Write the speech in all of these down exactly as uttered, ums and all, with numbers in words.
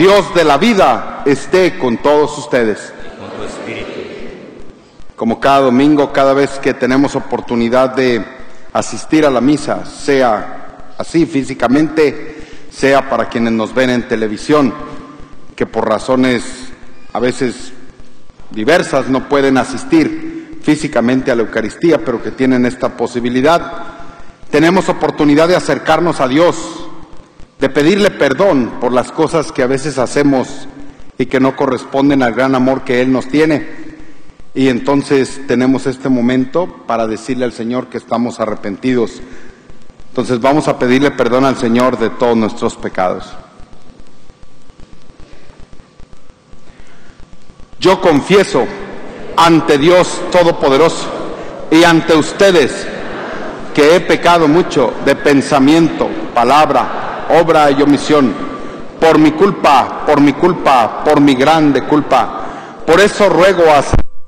Dios de la vida esté con todos ustedes. Y con tu espíritu. Como cada domingo, cada vez que tenemos oportunidad de asistir a la misa, sea así físicamente, sea para quienes nos ven en televisión, que por razones a veces diversas no pueden asistir físicamente a la Eucaristía, pero que tienen esta posibilidad, tenemos oportunidad de acercarnos a Dios, de pedirle perdón por las cosas que a veces hacemos y que no corresponden al gran amor que Él nos tiene. Y entonces tenemos este momento para decirle al Señor que estamos arrepentidos. Entonces vamos a pedirle perdón al Señor de todos nuestros pecados. Yo confieso ante Dios Todopoderoso y ante ustedes que he pecado mucho de pensamiento, palabra, obra y omisión, por mi culpa, por mi culpa, por mi grande culpa. Por eso ruego a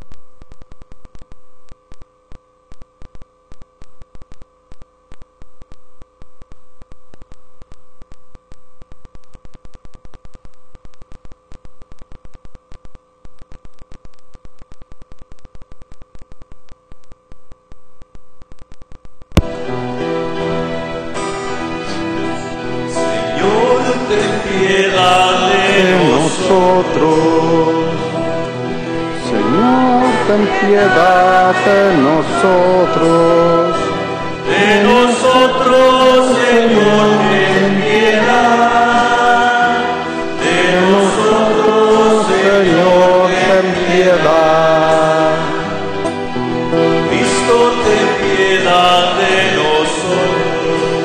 piedad de nosotros. De nosotros, Señor, ten piedad. De nosotros, Señor, ten piedad. Cristo, ten piedad de nosotros.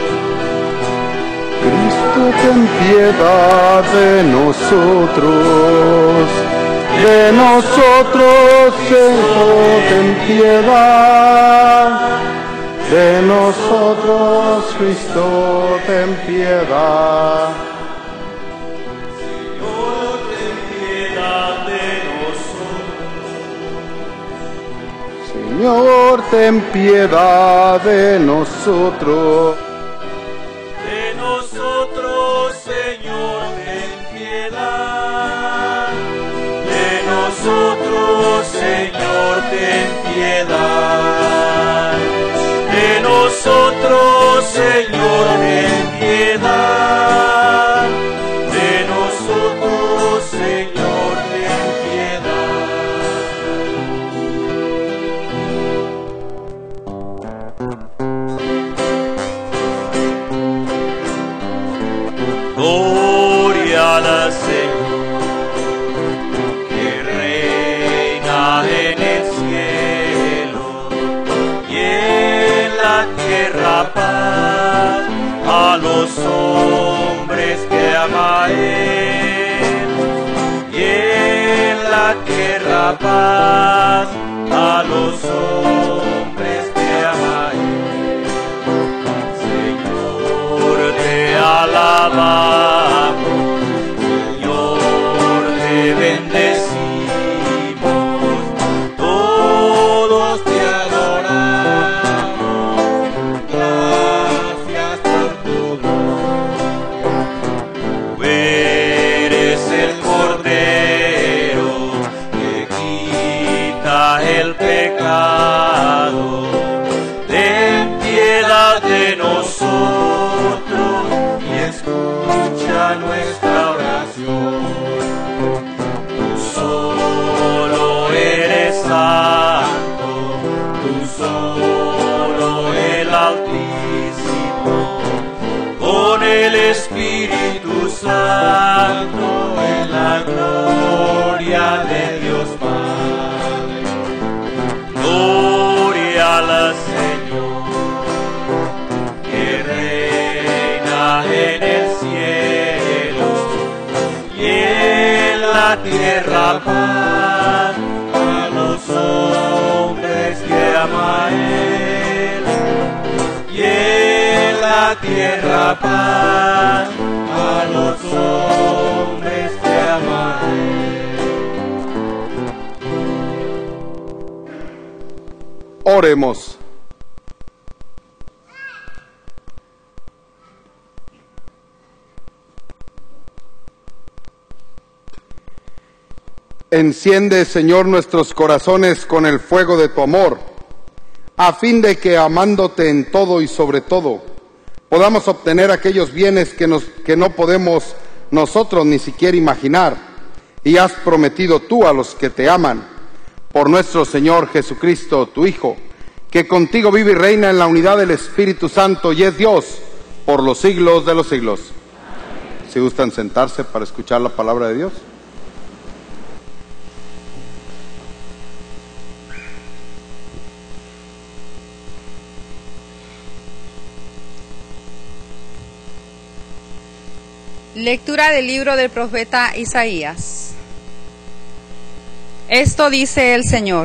Cristo, ten piedad de nosotros. De nosotros, Señor, ten piedad. De nosotros, Cristo, ten piedad. Señor, ten piedad de nosotros. Señor, ten piedad de nosotros. De nosotros, Señor, ten piedad. De nosotros, Señor, ten piedad. De nosotros, Señor, ten piedad. De nosotros, Señor, ten piedad. Gloria al Señor. Paz a los hombres que ama Él, y en la tierra paz a los hombres que ama Él. Señor, te alabamos, Señor, te bendecimos, todos te adoramos. El pecado, ten piedad de nosotros y escucha nuestra oración. Tú solo eres santo, tú solo el Altísimo, con el Espíritu Santo en la gloria de Dios Padre. Gloria al Señor, que reina en el cielo y en la tierra paz a los hombres que ama Él, y en la tierra paz a los hombres que ama Él. Oremos. Enciende, Señor, nuestros corazones con el fuego de tu amor, a fin de que, amándote en todo y sobre todo, podamos obtener aquellos bienes que, nos, que no podemos nosotros ni siquiera imaginar, y has prometido tú a los que te aman, por nuestro Señor Jesucristo, tu Hijo, que contigo vive y reina en la unidad del Espíritu Santo y es Dios por los siglos de los siglos. Si gustan sentarse para escuchar la palabra de Dios. Lectura del libro del profeta Isaías. Esto dice el Señor: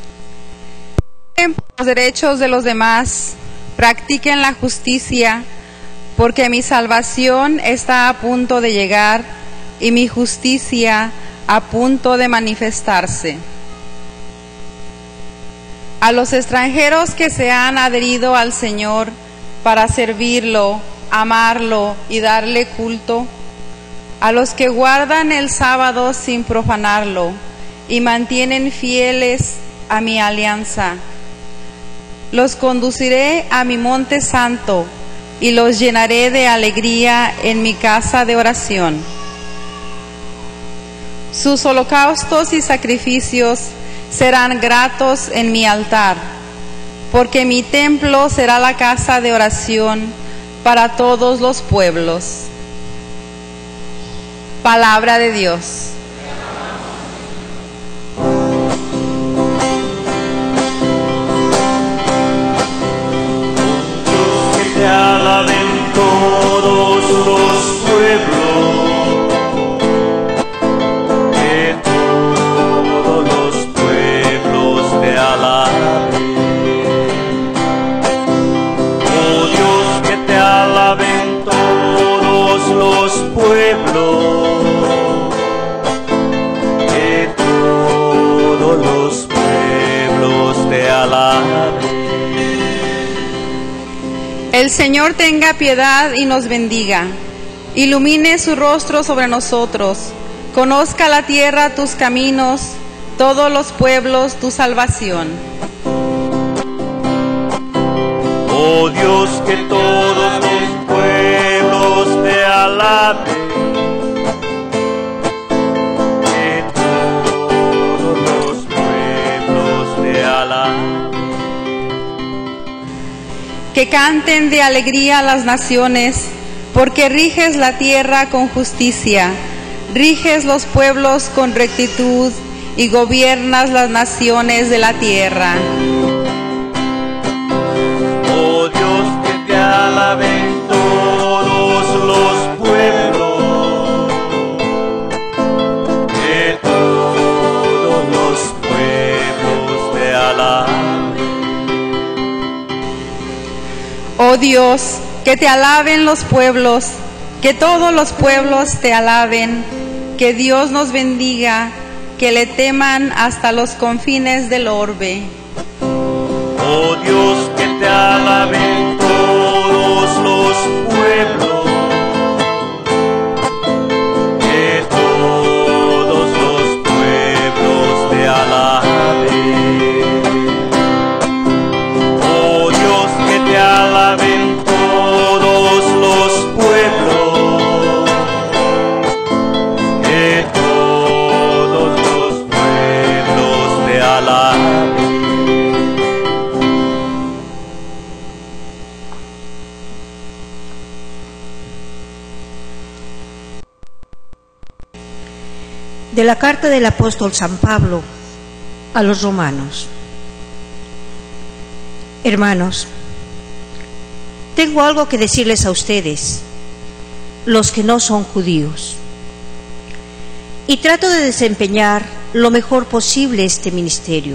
los derechos de los demás, practiquen la justicia, porque mi salvación está a punto de llegar y mi justicia a punto de manifestarse. A los extranjeros que se han adherido al Señor para servirlo, amarlo y darle culto, a los que guardan el sábado sin profanarlo y mantienen fieles a mi alianza, los conduciré a mi monte santo y los llenaré de alegría en mi casa de oración. Sus holocaustos y sacrificios serán gratos en mi altar, porque mi templo será la casa de oración para todos los pueblos. Palabra de Dios. Que te alaben todos los pueblos, que todos los pueblos te alaben. Oh Dios, que te alaben todos los pueblos. El Señor tenga piedad y nos bendiga, ilumine su rostro sobre nosotros, conozca la tierra tus caminos, todos los pueblos tu salvación. Oh Dios, que todos los pueblos te alaben. Que todos los pueblos te alaben. Que canten de alegría las naciones, porque riges la tierra con justicia, riges los pueblos con rectitud y gobiernas las naciones de la tierra. Oh Dios, que te alaben todos los pueblos, que todos los pueblos te alaben. Oh Dios, que te alaben los pueblos, que todos los pueblos te alaben, que Dios nos bendiga, que le teman hasta los confines del orbe. Oh Dios, que te alaben todos los pueblos, que todos los pueblos te alaben. Oh Dios, que te alaben todos los pueblos, que todos los pueblos te alaben. De la carta del apóstol San Pablo a los romanos. Hermanos, tengo algo que decirles a ustedes, los que no son judíos, y trato de desempeñar lo mejor posible este ministerio.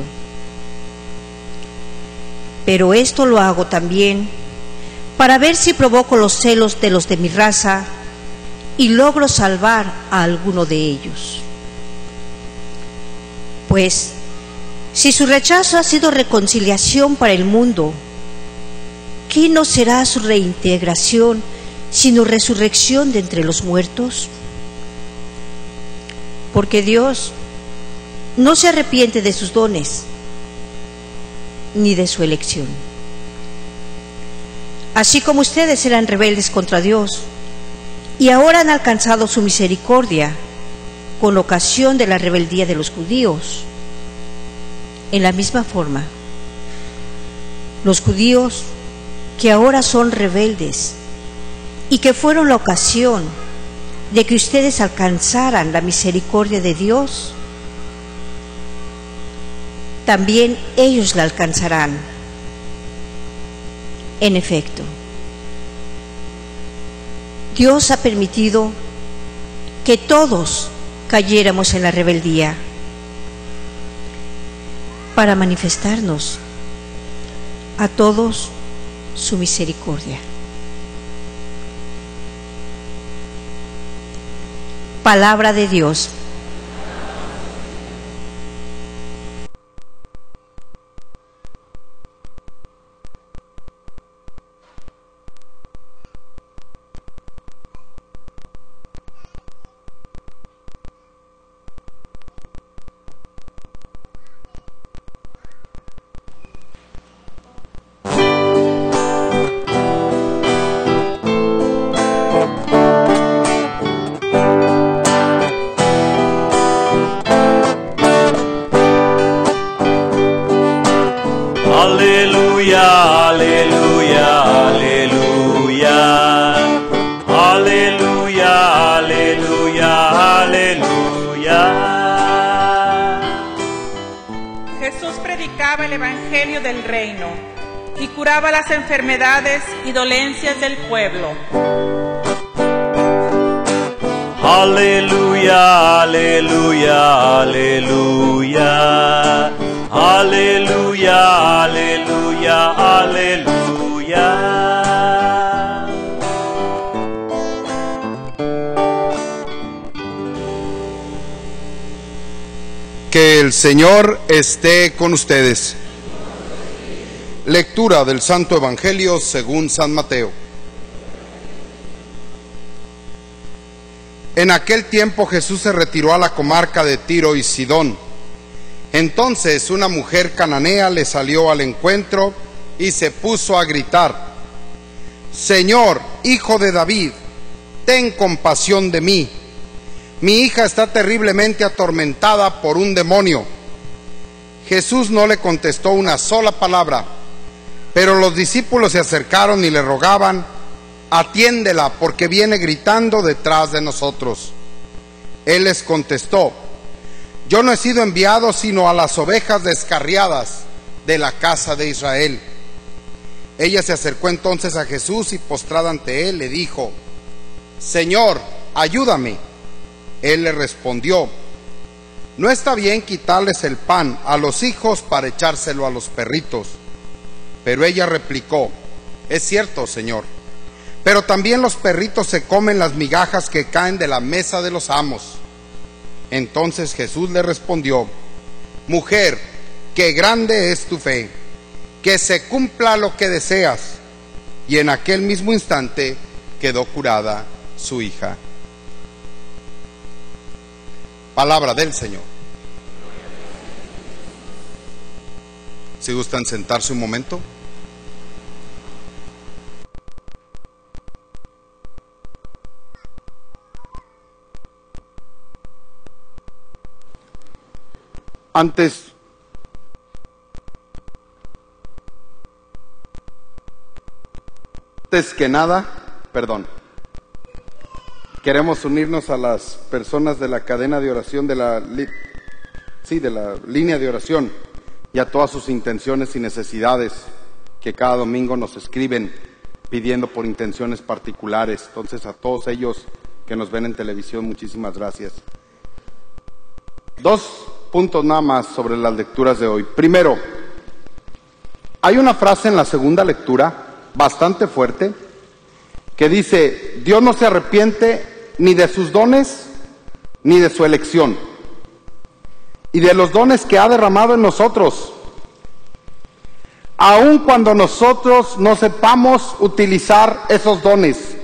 Pero esto lo hago también para ver si provoco los celos de los de mi raza y logro salvar a alguno de ellos. Pues, si su rechazo ha sido reconciliación para el mundo, ¿qué no será su reintegración sino resurrección de entre los muertos? Porque Dios, no se arrepiente de sus dones ni de su elección. Así como ustedes eran rebeldes contra Dios y ahora han alcanzado su misericordia con ocasión de la rebeldía de los judíos, en la misma forma, los judíos que ahora son rebeldes y que fueron la ocasión de que ustedes alcanzaran la misericordia de Dios, también ellos la alcanzarán. En efecto, Dios ha permitido que todos cayéramos en la rebeldía para manifestarnos a todos su misericordia. Palabra de Dios. Aleluya, aleluya, aleluya. Aleluya, aleluya, aleluya. Jesús predicaba el evangelio del reino y curaba las enfermedades y dolencias del pueblo. Aleluya, aleluya, aleluya. Aleluya, aleluya, aleluya. Que el Señor esté con ustedes. Lectura del Santo Evangelio según San Mateo. En aquel tiempo Jesús se retiró a la comarca de Tiro y Sidón. Entonces una mujer cananea le salió al encuentro y se puso a gritar: Señor, hijo de David, ten compasión de mí. Mi hija está terriblemente atormentada por un demonio. Jesús no le contestó una sola palabra, pero los discípulos se acercaron y le rogaban: atiéndela, porque viene gritando detrás de nosotros. Él les contestó: yo no he sido enviado sino a las ovejas descarriadas de la casa de Israel. Ella se acercó entonces a Jesús y postrada ante él le dijo: Señor, ayúdame. Él le respondió: no está bien quitarles el pan a los hijos para echárselo a los perritos. Pero ella replicó: es cierto, Señor, pero también los perritos se comen las migajas que caen de la mesa de los amos. Entonces Jesús le respondió: mujer, qué grande es tu fe, que se cumpla lo que deseas. Y en aquel mismo instante quedó curada su hija. Palabra del Señor. Si gustan sentarse un momento. Antes, antes que nada, perdón, queremos unirnos a las personas de la cadena de oración, de la, sí, de la línea de oración, y a todas sus intenciones y necesidades que cada domingo nos escriben pidiendo por intenciones particulares. Entonces, a todos ellos que nos ven en televisión, muchísimas gracias. Dos puntos nada más sobre las lecturas de hoy. Primero, hay una frase en la segunda lectura bastante fuerte que dice: Dios no se arrepiente ni de sus dones ni de su elección, y de los dones que ha derramado en nosotros, aun cuando nosotros no sepamos utilizar esos dones.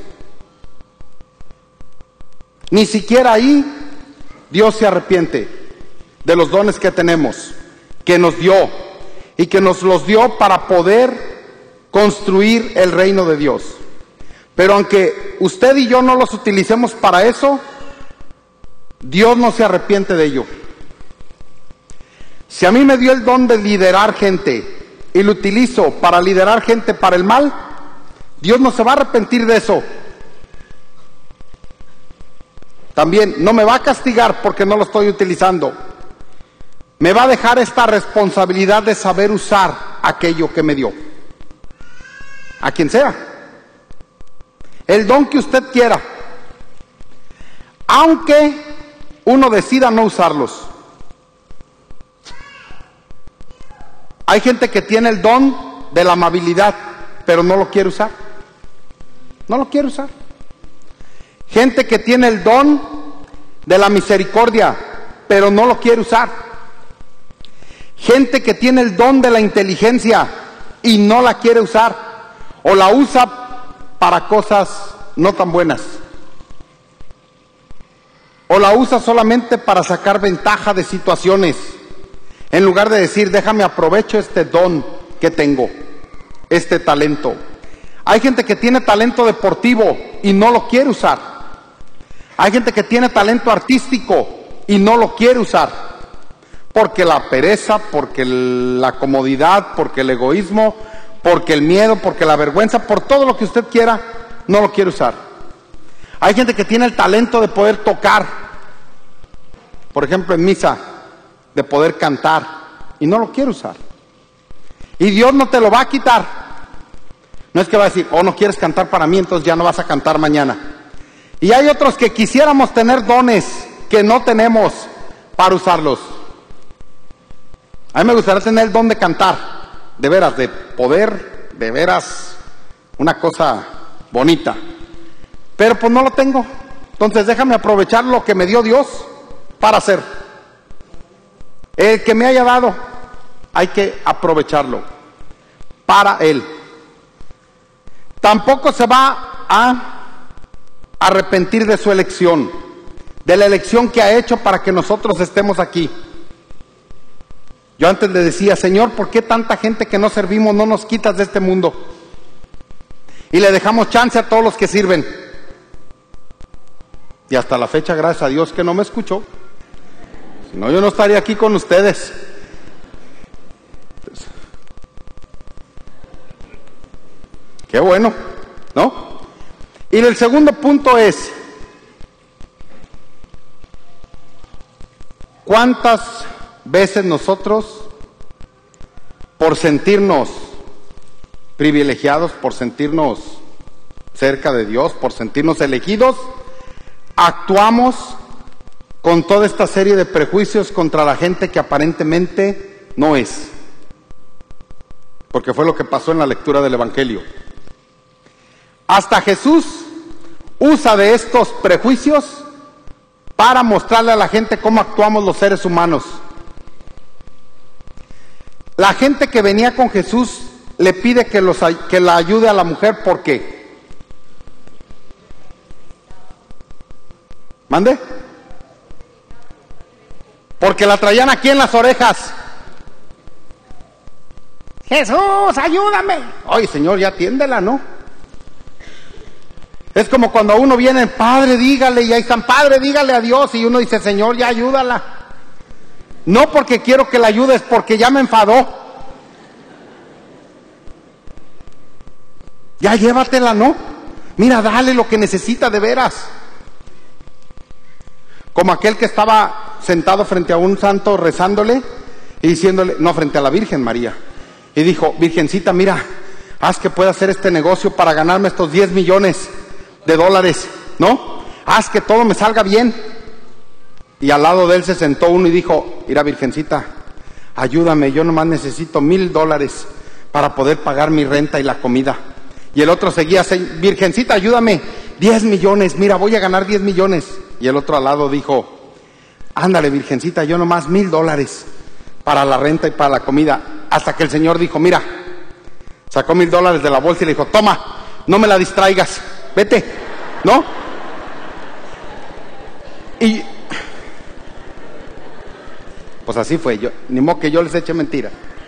Ni siquiera ahí Dios se arrepiente. de los dones que tenemos, que nos dio, y que nos los dio para poder construir el reino de Dios. Pero aunque usted y yo no los utilicemos para eso, Dios no se arrepiente de ello. Si a mí me dio el don de liderar gente y lo utilizo para liderar gente para el mal, Dios no se va a arrepentir de eso. También no me va a castigar porque no lo estoy utilizando. Me va a dejar esta responsabilidad de saber usar aquello que me dio. A quien sea. El don que usted quiera. Aunque uno decida no usarlos. Hay gente que tiene el don de la amabilidad, pero no lo quiere usar. No lo quiere usar. Gente que tiene el don de la misericordia, pero no lo quiere usar. Gente que tiene el don de la inteligencia y no la quiere usar, o la usa para cosas no tan buenas, o la usa solamente para sacar ventaja de situaciones, en lugar de decir, déjame aprovecho este don que tengo, este talento. Hay gente que tiene talento deportivo y no lo quiere usar. Hay gente que tiene talento artístico y no lo quiere usar, porque la pereza, porque la comodidad, porque el egoísmo, porque el miedo, porque la vergüenza, por todo lo que usted quiera, no lo quiere usar. Hay gente que tiene el talento de poder tocar, por ejemplo en misa, de poder cantar, y no lo quiere usar. Y Dios no te lo va a quitar. No es que va a decir, oh, no quieres cantar para mí, entonces ya no vas a cantar mañana. Y hay otros que quisiéramos tener dones que no tenemos para usarlos. A mí me gustaría tener el don de cantar, de veras, de poder, de veras, una cosa bonita. Pero pues no lo tengo. Entonces déjame aprovechar lo que me dio Dios para hacer. El que me haya dado, hay que aprovecharlo para Él. Tampoco se va a arrepentir de su elección, de la elección que ha hecho para que nosotros estemos aquí. Yo antes le decía, Señor, ¿por qué tanta gente que no servimos no nos quitas de este mundo? Y le dejamos chance a todos los que sirven. Y hasta la fecha, gracias a Dios que no me escuchó. Si no, yo no estaría aquí con ustedes. Entonces, qué bueno, ¿no? Y el segundo punto es, ¿cuántas veces nosotros, por sentirnos privilegiados, por sentirnos cerca de Dios, por sentirnos elegidos, actuamos con toda esta serie de prejuicios contra la gente que aparentemente no es? Porque fue lo que pasó en la lectura del Evangelio. Hasta Jesús usa de estos prejuicios para mostrarle a la gente cómo actuamos los seres humanos. La gente que venía con Jesús le pide que, los, que la ayude a la mujer, ¿por qué? ¿Mande? Porque la traían aquí en las orejas. Jesús, ayúdame. Oye, Señor, ya atiéndela, ¿no? Es como cuando uno viene, Padre, dígale, y ahí están, Padre, dígale a Dios, y uno dice, Señor, ya ayúdala. No porque quiero que la ayudes, porque ya me enfadó. Ya llévatela, ¿no? Mira, dale lo que necesita de veras. Como aquel que estaba sentado frente a un santo rezándole y diciéndole, no, frente a la Virgen María, y dijo, Virgencita, mira, haz que pueda hacer este negocio para ganarme estos diez millones de dólares, ¿no? Haz que todo me salga bien. Y al lado de él se sentó uno y dijo, mira, Virgencita, ayúdame, yo nomás necesito mil dólares para poder pagar mi renta y la comida. Y el otro seguía, Virgencita, ayúdame, diez millones, mira, voy a ganar diez millones. Y el otro al lado dijo, ándale, Virgencita, yo nomás mil dólares para la renta y para la comida. Hasta que el Señor dijo, mira, sacó mil dólares de la bolsa y le dijo, toma, no me la distraigas, vete, ¿no? Y Pues así fue, yo, ni modo que yo les eche mentira.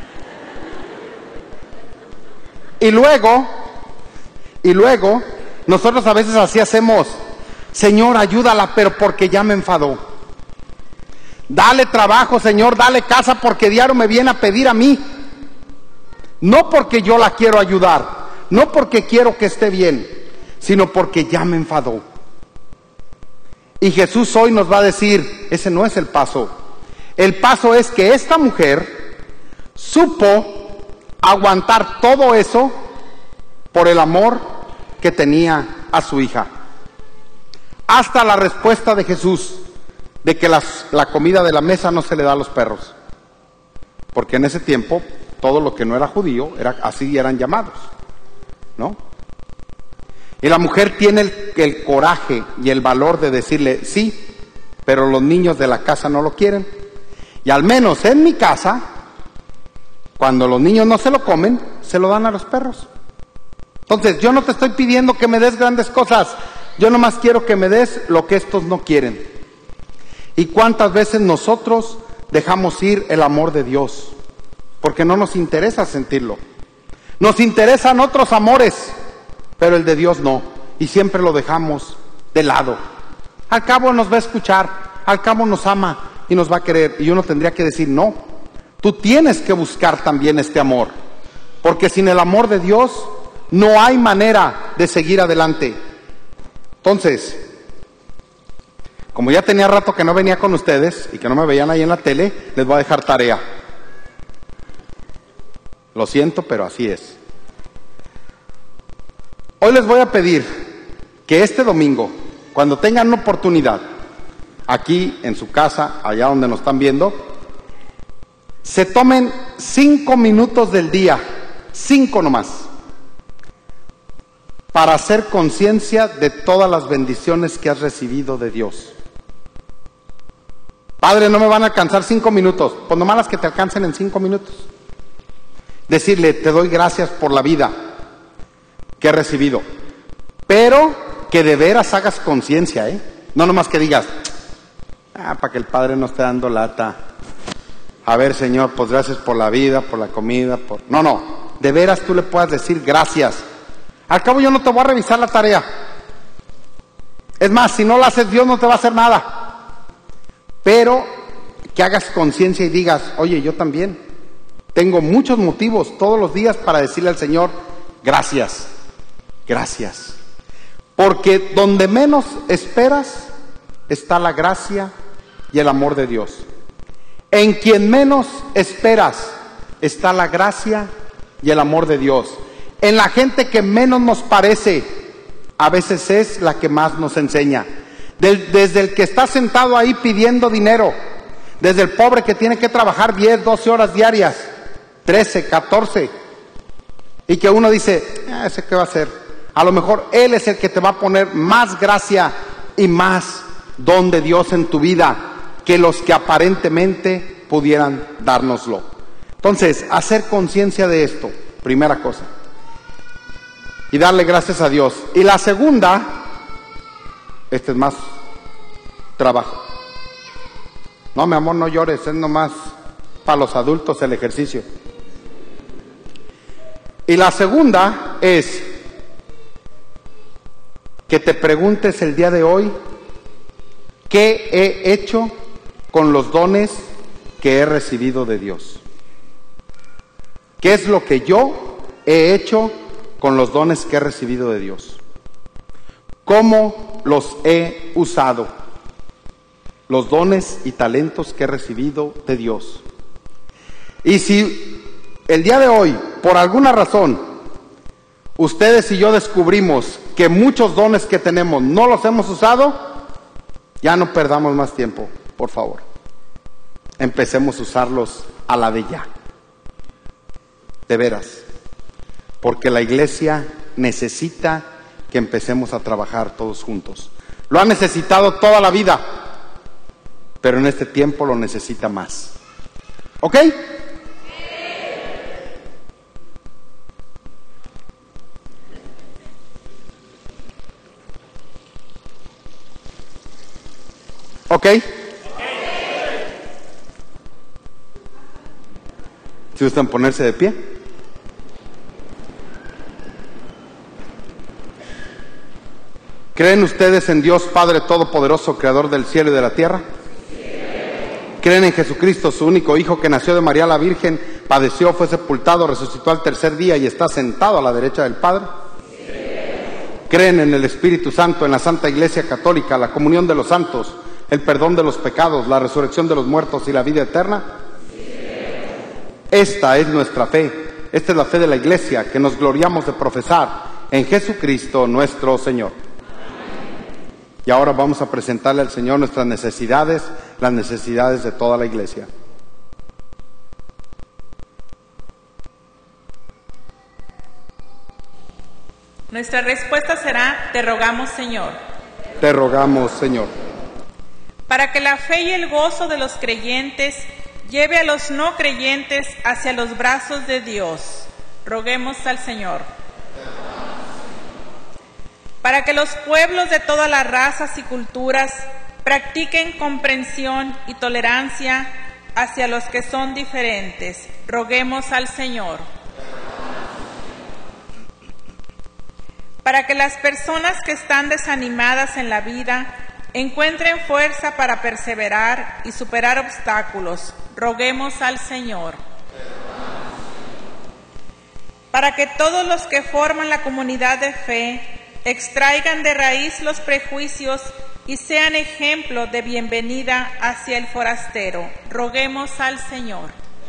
Y luego, y luego, nosotros a veces así hacemos, Señor, ayúdala, pero porque ya me enfadó. Dale trabajo, Señor, dale casa, porque diario me viene a pedir a mí. No porque yo la quiero ayudar, no porque quiero que esté bien, sino porque ya me enfadó. Y Jesús hoy nos va a decir, ese no es el paso. El paso es que esta mujer supo aguantar todo eso por el amor que tenía a su hija. Hasta la respuesta de Jesús de que las, la comida de la mesa no se le da a los perros. Porque en ese tiempo todo lo que no era judío, era, así eran llamados, ¿no? Y la mujer tiene el, el coraje y el valor de decirle, sí, pero los niños de la casa no lo quieren. Y al menos en mi casa, cuando los niños no se lo comen, se lo dan a los perros. Entonces, yo no te estoy pidiendo que me des grandes cosas, yo nomás quiero que me des lo que estos no quieren. ¿Y cuántas veces nosotros dejamos ir el amor de Dios? Porque no nos interesa sentirlo. Nos interesan otros amores, pero el de Dios no. Y siempre lo dejamos de lado. Al cabo nos va a escuchar, al cabo nos ama y nos va a querer. Y uno tendría que decir, no, tú tienes que buscar también este amor. Porque sin el amor de Dios no hay manera de seguir adelante. Entonces, como ya tenía rato que no venía con ustedes y que no me veían ahí en la tele, les voy a dejar tarea. Lo siento, pero así es. Hoy les voy a pedir que este domingo, cuando tengan una oportunidad, aquí en su casa, allá donde nos están viendo, se tomen cinco minutos del día, cinco nomás, para hacer conciencia de todas las bendiciones que has recibido de Dios. Padre, no me van a alcanzar cinco minutos, pues nomás las que te alcancen en cinco minutos. Decirle, te doy gracias por la vida que he recibido, pero que de veras hagas conciencia, ¿eh? No nomás que digas, ah, para que el Padre no esté dando lata. A ver, Señor, pues gracias por la vida, por la comida, por... No, no, de veras tú le puedas decir gracias. Al cabo yo no te voy a revisar la tarea. Es más, si no la haces, Dios no te va a hacer nada. Pero que hagas conciencia y digas, oye, yo también tengo muchos motivos todos los días para decirle al Señor, gracias, gracias. Porque donde menos esperas está la gracia y el amor de Dios. En quien menos esperas está la gracia y el amor de Dios. En la gente que menos nos parece, a veces es la que más nos enseña. Desde el que está sentado ahí pidiendo dinero, desde el pobre que tiene que trabajar diez, doce horas diarias, trece, catorce, y que uno dice, ah, ¿ese qué va a hacer? A lo mejor él es el que te va a poner más gracia y más don de Dios en tu vida que los que aparentemente pudieran dárnoslo. Entonces, hacer conciencia de esto, primera cosa, y darle gracias a Dios. Y la segunda, este es más trabajo. No, mi amor, no llores, es nomás para los adultos el ejercicio. Y la segunda es que te preguntes el día de hoy, ¿qué he hecho con los dones que he recibido de Dios? ¿Qué es lo que yo he hecho con los dones que he recibido de Dios? ¿Cómo los he usado? Los dones y talentos que he recibido de Dios. Y si el día de hoy, por alguna razón, ustedes y yo descubrimos que muchos dones que tenemos no los hemos usado, ya no perdamos más tiempo, por favor. Empecemos a usarlos a la de ya. De veras. Porque la iglesia necesita que empecemos a trabajar todos juntos. Lo ha necesitado toda la vida, pero en este tiempo lo necesita más. ¿Ok? ¿Ok? Si gustan ponerse de pie. ¿Creen ustedes en Dios Padre Todopoderoso, Creador del cielo y de la tierra? ¿Creen en Jesucristo, su único Hijo, que nació de María la Virgen, padeció, fue sepultado, resucitó al tercer día y está sentado a la derecha del Padre? ¿Creen en el Espíritu Santo, en la Santa Iglesia Católica, la comunión de los santos, el perdón de los pecados, la resurrección de los muertos y la vida eterna? Esta es nuestra fe, esta es la fe de la Iglesia, que nos gloriamos de profesar en Jesucristo nuestro Señor. Y ahora vamos a presentarle al Señor nuestras necesidades, las necesidades de toda la Iglesia. Nuestra respuesta será: te rogamos, Señor. Te rogamos, Señor. Para que la fe y el gozo de los creyentes lleve a los no creyentes hacia los brazos de Dios, roguemos al Señor. Para que los pueblos de todas las razas y culturas practiquen comprensión y tolerancia hacia los que son diferentes, roguemos al Señor. Para que las personas que están desanimadas en la vida encuentren fuerza para perseverar y superar obstáculos, roguemos al Señor. Para que todos los que forman la comunidad de fe extraigan de raíz los prejuicios y sean ejemplo de bienvenida hacia el forastero, roguemos al Señor.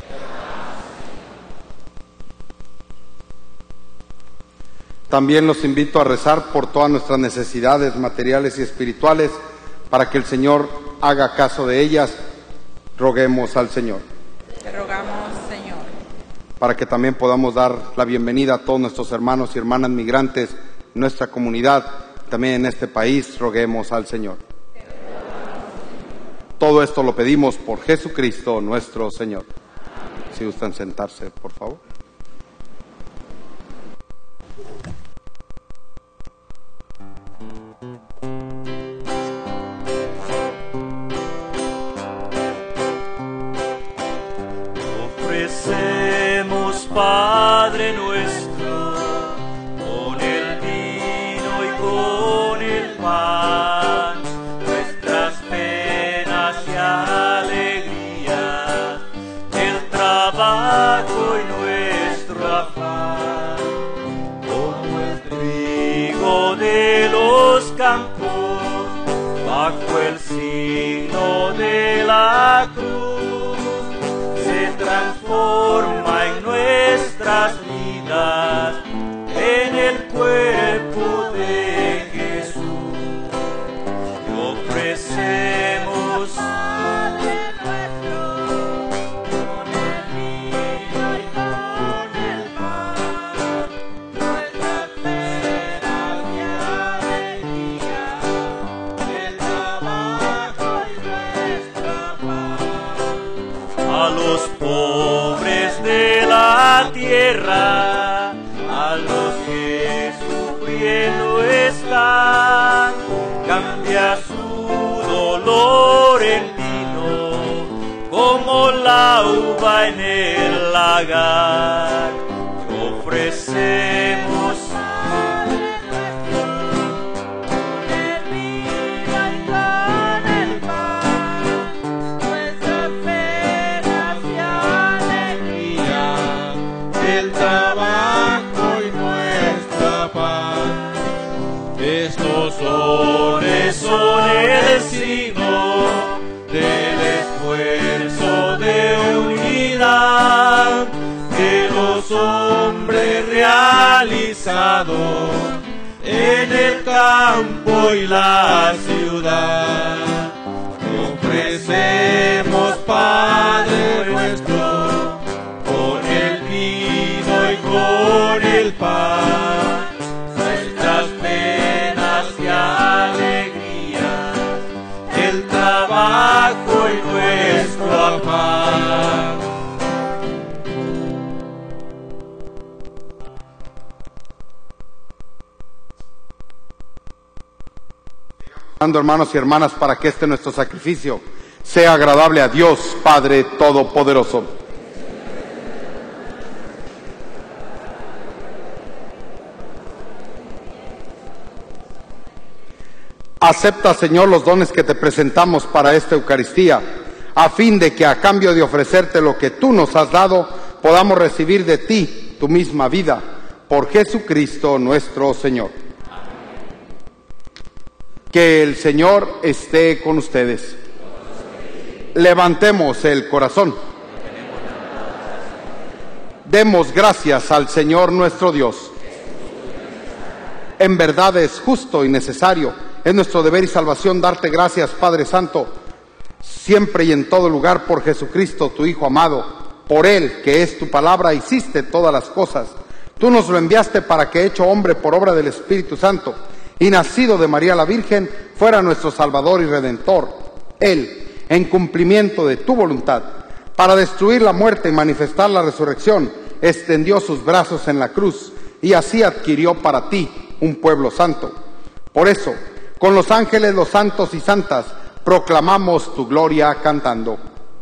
También los invito a rezar por todas nuestras necesidades materiales y espirituales, para que el Señor haga caso de ellas. Roguemos al Señor. Te rogamos, Señor. Para que también podamos dar la bienvenida a todos nuestros hermanos y hermanas migrantes en nuestra comunidad, también en este país, roguemos al Señor. Todo esto lo pedimos por Jesucristo nuestro Señor. Si gustan sentarse, por favor. Ofrecemos, Padre nuestro, con el vino y con el pan, nuestras penas y alegrías, el trabajo y nuestro afán, como el trigo de los campos, bajo el signo de la cruz, se transforma en nuestras vidas, en el cuerpo de Jesús. Y ofrecemos, Padre nuestro, con el vino y con el pan, nuestras penas y alegrías, el trabajo y nuestro afán, a los pobres de la tierra, a los que sufriendo están, cambia su dolor en vino, como la uva en el lagar. Y ofrecemos, Padre nuestro, con el vino y con el pan, nuestras penas y alegrías, el trabajo y nuestra paz. Estos dones son el signo del esfuerzo de unidad de los hombres realizados en el campo y la ciudad. Ofrecemos, Padre nuestro, con el vino y con el pan, nuestras penas y alegrías, el trabajo y nuestro afán. Orando, hermanos y hermanas, para que este nuestro sacrificio sea agradable a Dios Padre Todopoderoso. Acepta, Señor, los dones que te presentamos para esta Eucaristía, a fin de que a cambio de ofrecerte lo que tú nos has dado, podamos recibir de ti tu misma vida, por Jesucristo nuestro Señor. Que el Señor esté con ustedes. Levantemos el corazón. Demos gracias al Señor nuestro Dios. En verdad es justo y necesario, es nuestro deber y salvación darte gracias, Padre Santo, siempre y en todo lugar, por Jesucristo, tu Hijo amado. Por Él, que es tu palabra, hiciste todas las cosas. Tú nos lo enviaste para que, hecho hombre por obra del Espíritu Santo y nacido de María la Virgen, fuera nuestro Salvador y Redentor. Él, en cumplimiento de tu voluntad, para destruir la muerte y manifestar la resurrección, extendió sus brazos en la cruz y así adquirió para ti un pueblo santo. Por eso, con los ángeles, los santos y santas, proclamamos tu gloria cantando.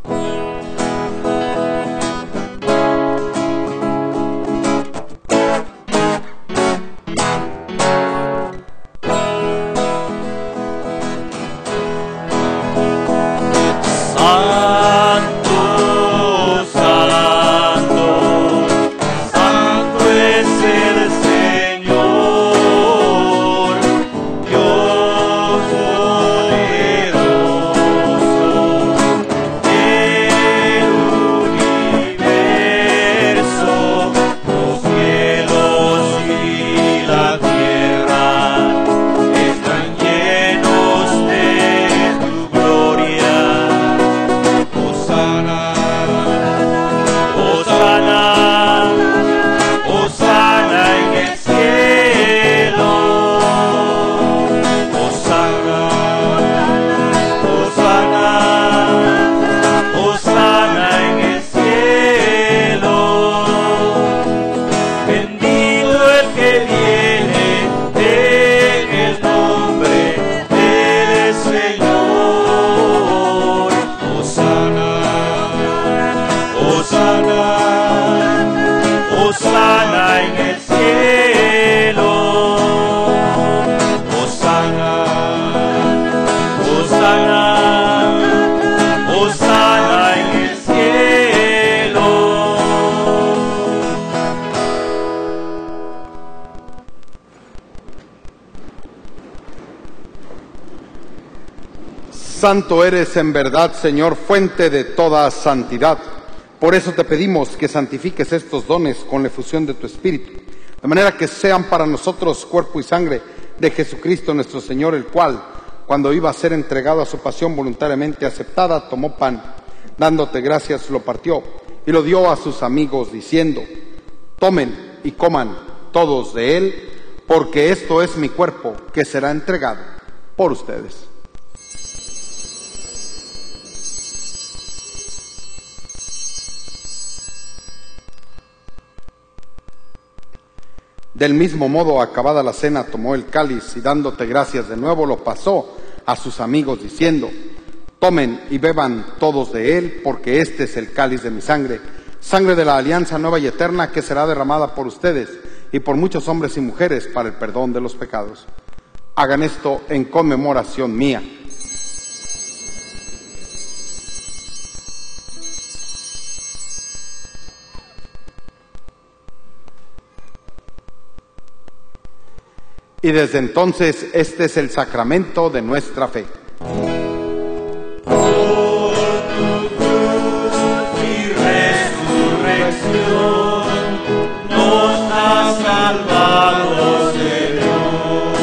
Santo eres en verdad, Señor, fuente de toda santidad. Por eso te pedimos que santifiques estos dones con la efusión de tu Espíritu, de manera que sean para nosotros cuerpo y sangre de Jesucristo nuestro Señor, el cual, cuando iba a ser entregado a su pasión voluntariamente aceptada, tomó pan, dándote gracias, lo partió y lo dio a sus amigos, diciendo: tomen y coman todos de él, porque esto es mi cuerpo, que será entregado por ustedes. Del mismo modo, acabada la cena, tomó el cáliz y dándote gracias de nuevo, lo pasó a sus amigos diciendo: tomen y beban todos de él, porque este es el cáliz de mi sangre, sangre de la alianza nueva y eterna, que será derramada por ustedes y por muchos hombres y mujeres para el perdón de los pecados. Hagan esto en conmemoración mía. Y desde entonces este es el sacramento de nuestra fe. Por tu cruz y resurrección nos has salvado, Señor.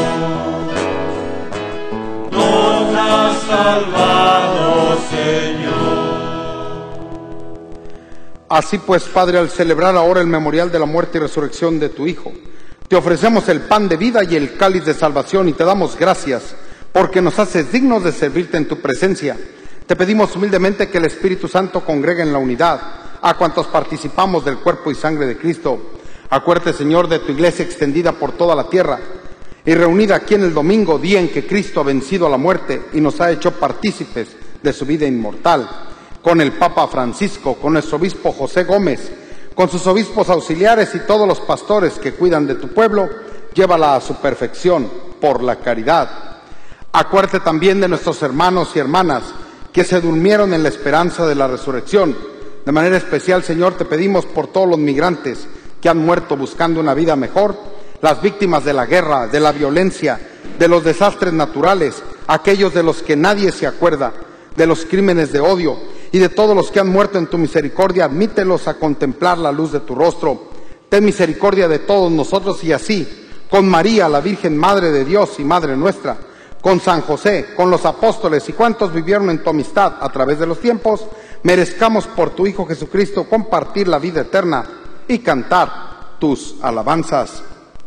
Nos has salvado, Señor. Así pues, Padre, al celebrar ahora el memorial de la muerte y resurrección de tu Hijo, te ofrecemos el pan de vida y el cáliz de salvación y te damos gracias porque nos haces dignos de servirte en tu presencia. Te pedimos humildemente que el Espíritu Santo congregue en la unidad a cuantos participamos del cuerpo y sangre de Cristo. Acuérdate, Señor, de tu iglesia extendida por toda la tierra y reunida aquí en el domingo, día en que Cristo ha vencido a la muerte y nos ha hecho partícipes de su vida inmortal, con el Papa Francisco, con nuestro obispo José Gómez, con sus obispos auxiliares y todos los pastores que cuidan de tu pueblo, llévala a su perfección por la caridad. Acuérdate también de nuestros hermanos y hermanas que se durmieron en la esperanza de la resurrección. De manera especial, Señor, te pedimos por todos los migrantes que han muerto buscando una vida mejor, las víctimas de la guerra, de la violencia, de los desastres naturales, aquellos de los que nadie se acuerda, de los crímenes de odio y de todos los que han muerto en tu misericordia. Admítelos a contemplar la luz de tu rostro. Ten misericordia de todos nosotros y así, con María, la Virgen Madre de Dios y Madre nuestra, con San José, con los apóstoles y cuantos vivieron en tu amistad a través de los tiempos, merezcamos por tu Hijo Jesucristo compartir la vida eterna y cantar tus alabanzas.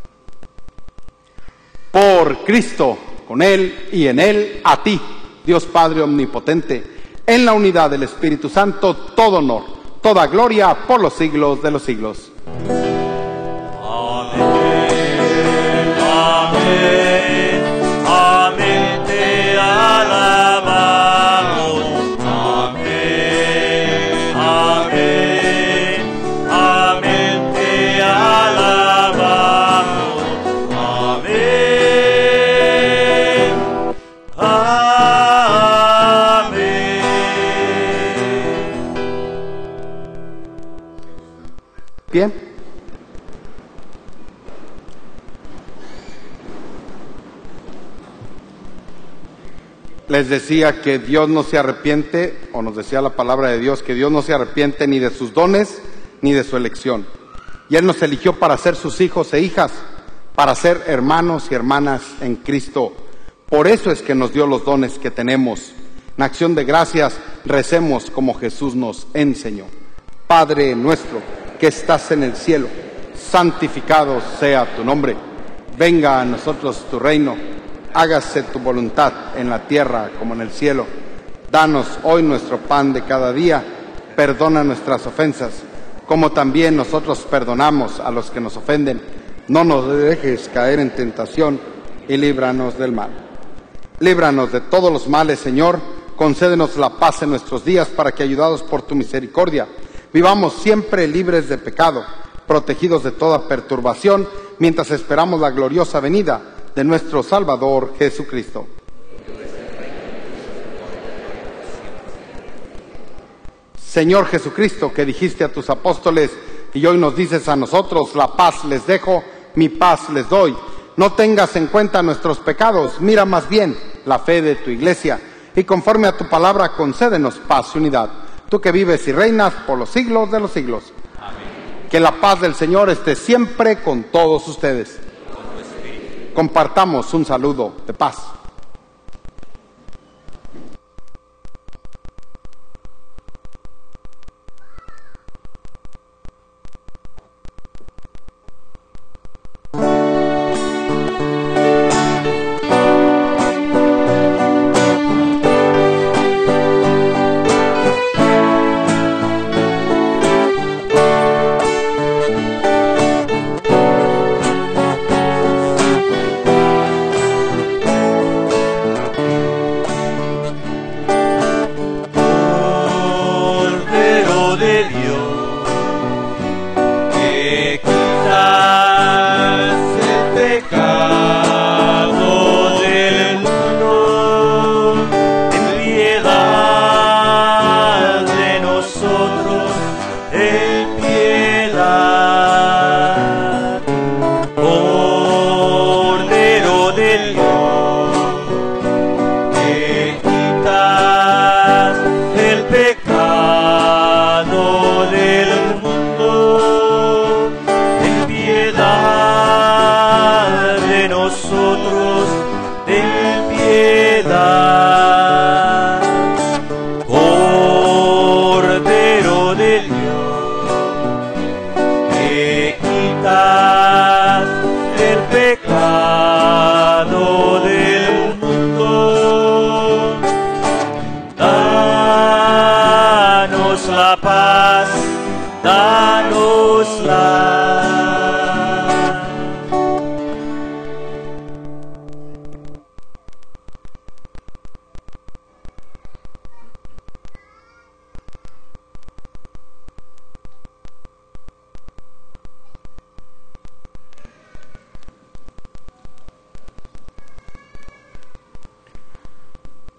Por Cristo, con Él y en Él, a ti, Dios Padre Omnipotente, en la unidad del Espíritu Santo, todo honor, toda gloria por los siglos de los siglos. Amén, amén, amén, te alabamos. Amén, amén, amén, te alabamos. Amén, amén. Bien. Les decía que Dios no se arrepiente, o nos decía la palabra de Dios, que Dios no se arrepiente ni de sus dones ni de su elección. Y Él nos eligió para ser sus hijos e hijas, para ser hermanos y hermanas en Cristo. Por eso es que nos dio los dones que tenemos. En acción de gracias, recemos como Jesús nos enseñó. Padre nuestro, que estás en el cielo, santificado sea tu nombre. Venga a nosotros tu reino. Hágase tu voluntad en la tierra como en el cielo. Danos hoy nuestro pan de cada día. Perdona nuestras ofensas, como también nosotros perdonamos a los que nos ofenden. No nos dejes caer en tentación y líbranos del mal. Líbranos de todos los males, Señor. Concédenos la paz en nuestros días para que, ayudados por tu misericordia, vivamos siempre libres de pecado, protegidos de toda perturbación, mientras esperamos la gloriosa venida de nuestro Salvador Jesucristo. Señor Jesucristo, que dijiste a tus apóstoles y hoy nos dices a nosotros: la paz les dejo, mi paz les doy. No tengas en cuenta nuestros pecados, mira más bien la fe de tu iglesia y conforme a tu palabra concédenos paz y unidad. Tú que vives y reinas por los siglos de los siglos. Amén. Que la paz del Señor esté siempre con todos ustedes. Compartamos un saludo de paz.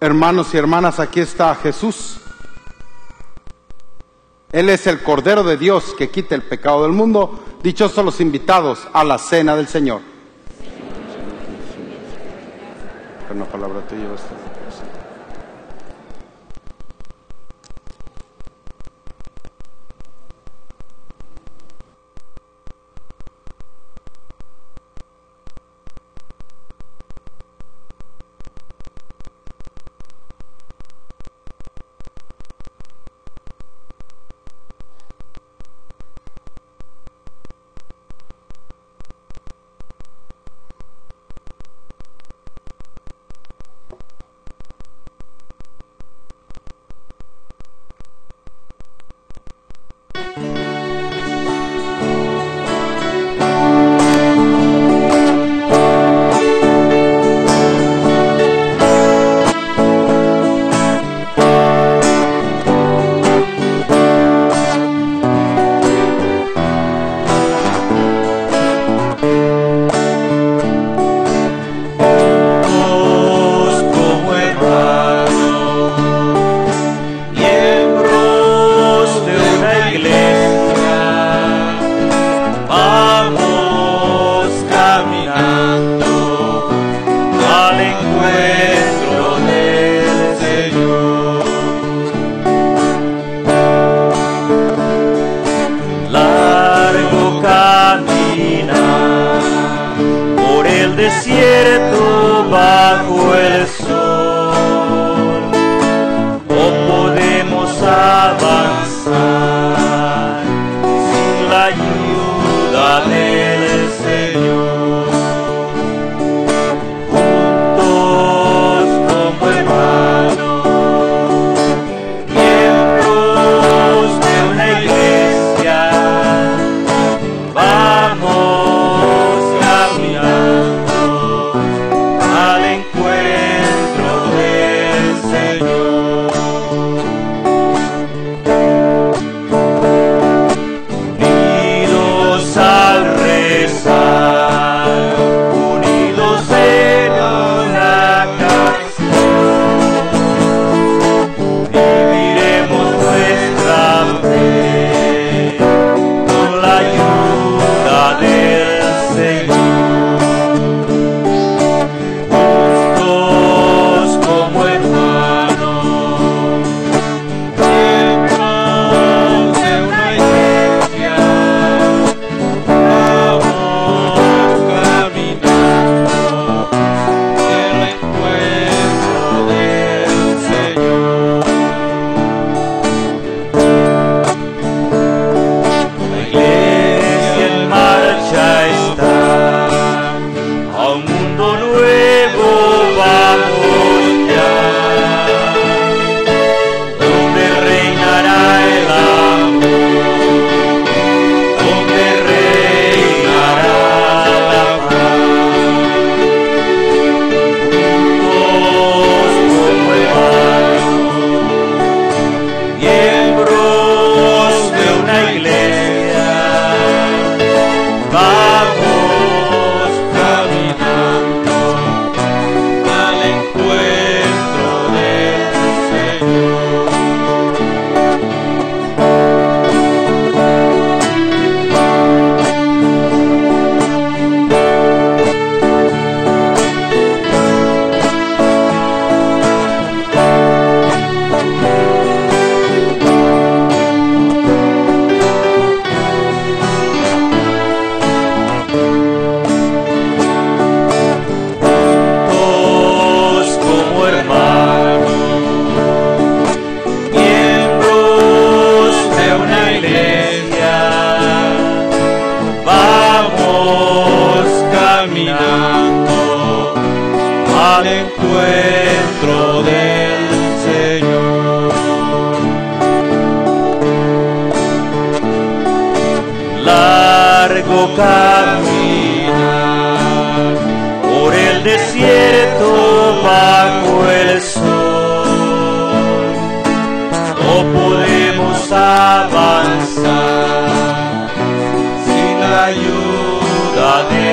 Hermanos y hermanas, aquí está Jesús. Él es el Cordero de Dios que quita el pecado del mundo. Dichosos los invitados a la cena del Señor. Una palabra tuya, basta.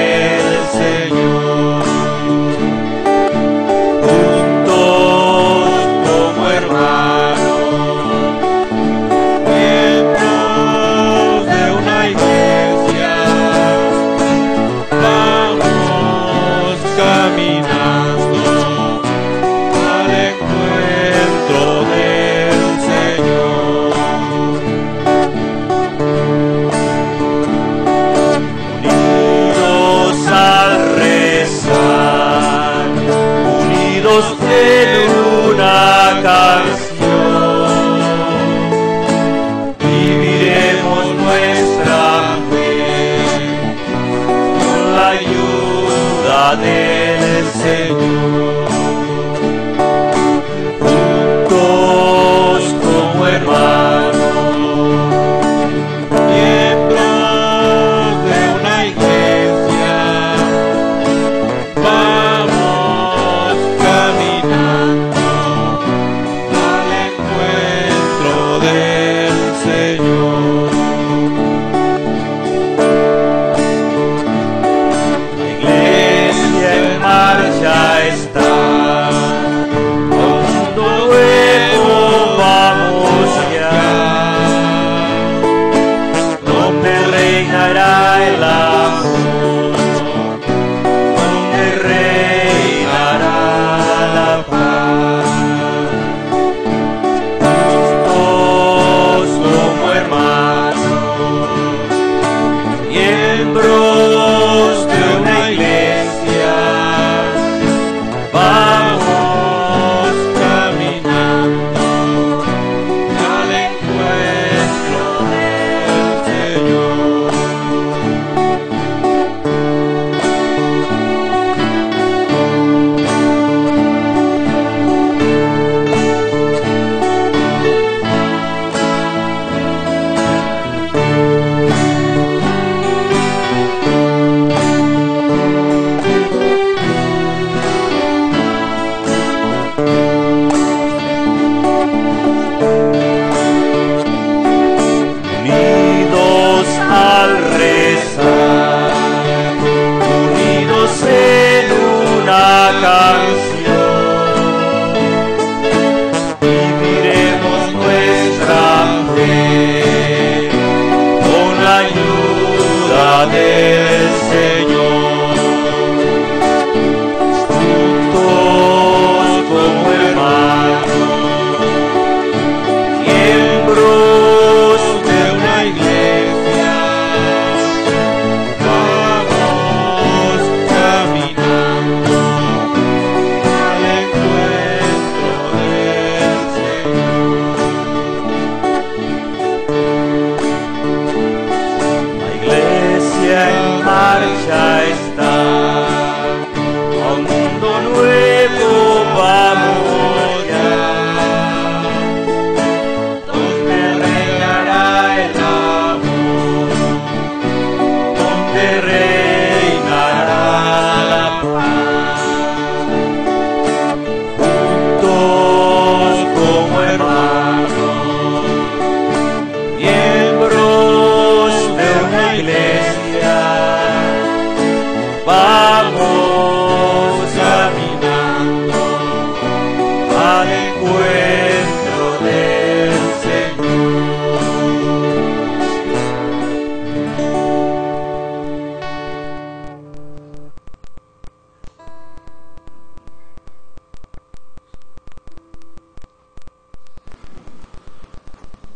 Juntos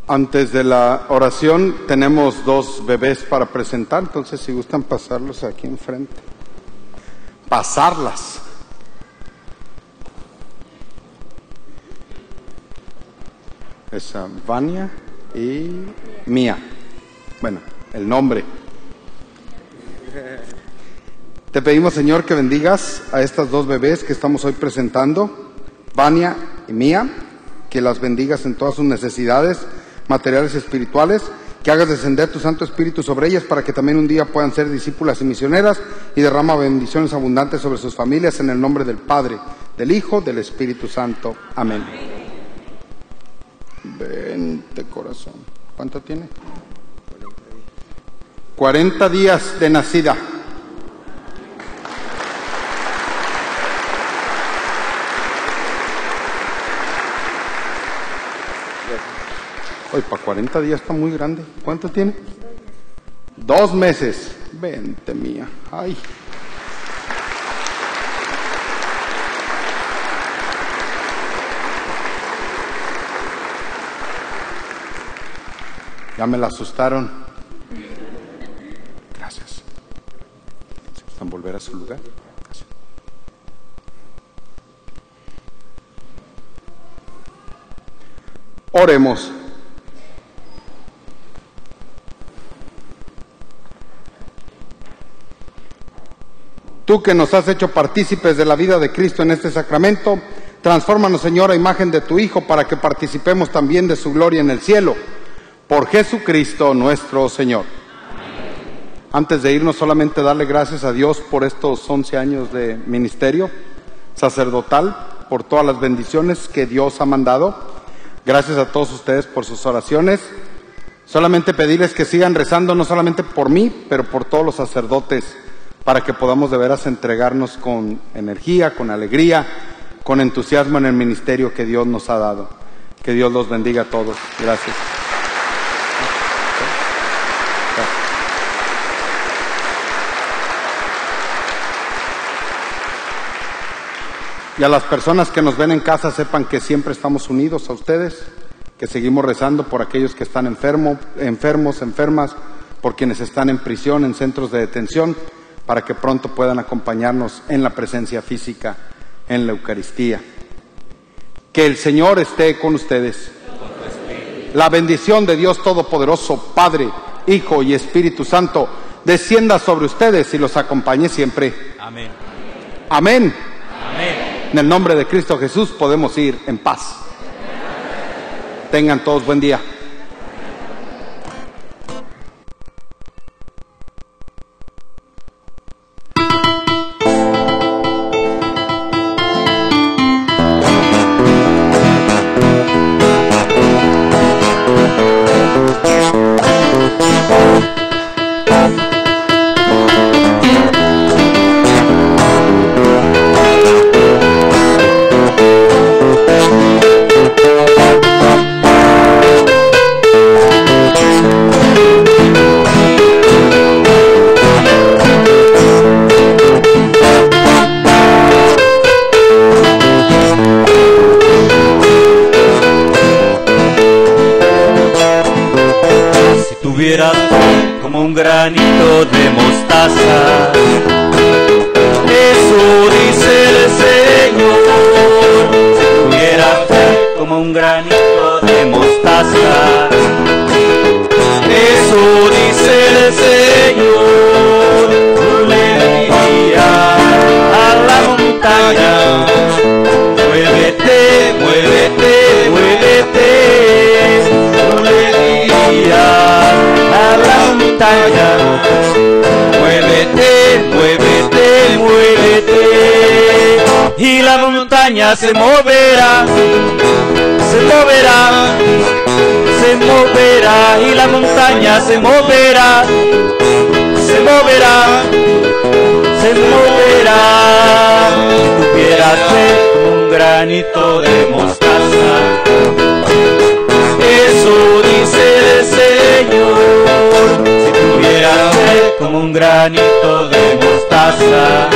Antes de la oración tenemos dos bebés para presentar, entonces si gustan pasarlos aquí enfrente. Pasarlas. Esa Vania y Mía. Bueno, el nombre. Te pedimos, Señor, que bendigas a estas dos bebés que estamos hoy presentando, Vania y Mía, que las bendigas en todas sus necesidades materiales y espirituales, que hagas descender tu Santo Espíritu sobre ellas para que también un día puedan ser discípulas y misioneras, y derrama bendiciones abundantes sobre sus familias en el nombre del Padre, del Hijo, del Espíritu Santo. Amén. Vente, corazón. ¿Cuánto tiene? cuarenta días de nacida. Hoy para cuarenta días está muy grande. ¿Cuánto tiene? Dos meses. Vente, Mía. Ay. Ya me la asustaron. Gracias. ¿Se gustan volver a su lugar? Gracias. Oremos. Tú que nos has hecho partícipes de la vida de Cristo en este sacramento, transfórmanos, Señor, a imagen de tu Hijo, para que participemos también de su gloria en el cielo. Por Jesucristo nuestro Señor. Amén. Antes de irnos, solamente darle gracias a Dios por estos once años de ministerio sacerdotal, por todas las bendiciones que Dios ha mandado. Gracias a todos ustedes por sus oraciones. Solamente pedirles que sigan rezando, no solamente por mí, pero por todos los sacerdotes, para que podamos de veras entregarnos con energía, con alegría, con entusiasmo en el ministerio que Dios nos ha dado. Que Dios los bendiga a todos. Gracias. Y a las personas que nos ven en casa, sepan que siempre estamos unidos a ustedes, que seguimos rezando por aquellos que están enfermos, enfermos, enfermas, por quienes están en prisión, en centros de detención, para que pronto puedan acompañarnos en la presencia física, en la Eucaristía. Que el Señor esté con ustedes. La bendición de Dios Todopoderoso, Padre, Hijo y Espíritu Santo, descienda sobre ustedes y los acompañe siempre. Amén. Amén. Amén. En el nombre de Cristo Jesús podemos ir en paz. Tengan todos buen día. Como un granito de mostaza, eso dice el Señor. Si tuviera fe como un granito de mostaza, eso dice el Señor. Yo le diría a la montaña, muévete, muévete, muévete. Yo le diría a la montaña, muévete, muévete, muévete. Y la montaña se moverá, se moverá, se moverá. Y la montaña se moverá, se moverá, se moverá. Si tuvieras fe como un granito de mostaza, eso dice el Señor. Si tuvieras fe como un granito de mostaza,